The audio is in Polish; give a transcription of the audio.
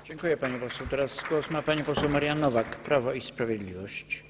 Dziękuję pani poseł. Teraz głos ma pani poseł Maria Nowak, Prawo i Sprawiedliwość.